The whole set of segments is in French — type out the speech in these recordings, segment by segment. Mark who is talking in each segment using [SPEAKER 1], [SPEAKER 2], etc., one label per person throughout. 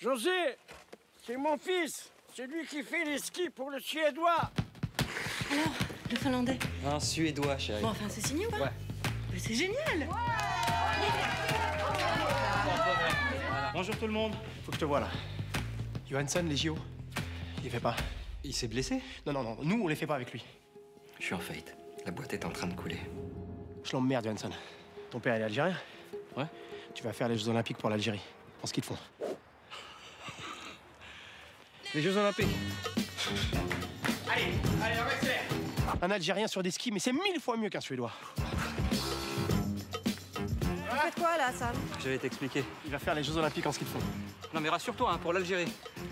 [SPEAKER 1] José, c'est mon fils. C'est lui qui fait les skis pour le Suédois.
[SPEAKER 2] Alors, le Finlandais?
[SPEAKER 3] Un Suédois, chérie.
[SPEAKER 2] Bon, enfin, c'est signé ou pas?
[SPEAKER 3] Ouais.
[SPEAKER 2] Mais c'est génial!
[SPEAKER 3] Bonjour tout le monde.
[SPEAKER 4] Faut que je te vois là. Johansson, les JO, il les fait pas.
[SPEAKER 3] Il s'est blessé?
[SPEAKER 4] Non, nous on les fait pas avec lui.
[SPEAKER 3] Je suis en faillite. La boîte est en train de couler.
[SPEAKER 4] Je l'emmerde, Johansson. Ton père, il est algérien?
[SPEAKER 3] Ouais.
[SPEAKER 4] Tu vas faire les Jeux Olympiques pour l'Algérie. En ski de fond.
[SPEAKER 3] Les Jeux Olympiques.
[SPEAKER 4] Allez, on accélère. Un Algérien sur des skis, mais c'est 1000 fois mieux qu'un Suédois.
[SPEAKER 2] Vous faites quoi, là, Sam?
[SPEAKER 3] Je vais t'expliquer.
[SPEAKER 4] Il va faire les Jeux Olympiques en ski de fond.
[SPEAKER 3] Non mais rassure-toi, hein, pour l'Algérie.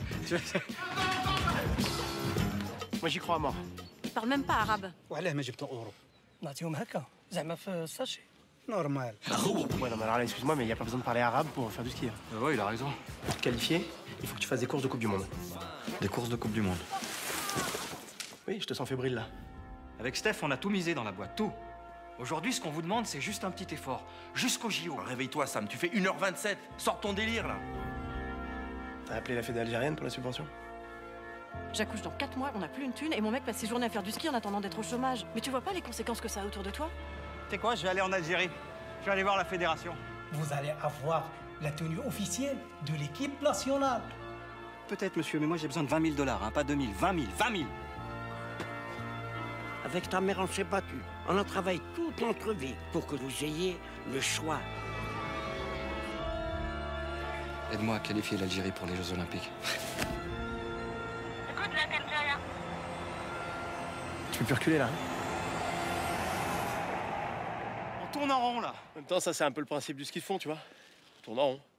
[SPEAKER 4] Moi, j'y crois à mort.
[SPEAKER 2] Il parle même pas arabe.
[SPEAKER 5] وعلاه ما جبتو اورو نعطيهم هكا زعما في الساشي نورمال
[SPEAKER 4] Ouais, non, mais alors là, excuse-moi, mais il n'y a pas besoin de parler arabe pour faire du ski. Hein.
[SPEAKER 3] Ouais, il a raison.
[SPEAKER 4] Pour te qualifier, il faut que tu fasses des courses de Coupe du Monde.
[SPEAKER 3] Des courses de Coupe du Monde.
[SPEAKER 4] Oui, je te sens fébrile là.
[SPEAKER 3] Avec Steph, on a tout misé dans la boîte, tout. Aujourd'hui, ce qu'on vous demande, c'est juste un petit effort. Jusqu'au JO.
[SPEAKER 6] Réveille-toi, Sam, tu fais 1h27. Sors ton délire, là.
[SPEAKER 4] T'as appelé la fédé algérienne pour la subvention?
[SPEAKER 2] J'accouche dans 4 mois, on n'a plus une thune, et mon mec passe ses journées à faire du ski en attendant d'être au chômage. Mais tu vois pas les conséquences que ça a autour de toi?
[SPEAKER 3] Tu sais quoi, je vais aller en Algérie. Je vais aller voir la fédération.
[SPEAKER 5] Vous allez avoir la tenue officielle de l'équipe nationale.
[SPEAKER 3] Peut-être, monsieur, mais moi j'ai besoin de 20 000 $, hein, pas 2 000, 20 000, 20 000.
[SPEAKER 1] Avec ta mère, on s'est battu. On a travaillé toute notre vie pour que vous ayez le choix.
[SPEAKER 3] Aide-moi à qualifier l'Algérie pour les Jeux Olympiques.
[SPEAKER 4] Tu peux plus reculer là.
[SPEAKER 3] On tourne en rond, là.
[SPEAKER 4] En même temps, ça, c'est un peu le principe du ski de fond, tu vois. Tourne en rond.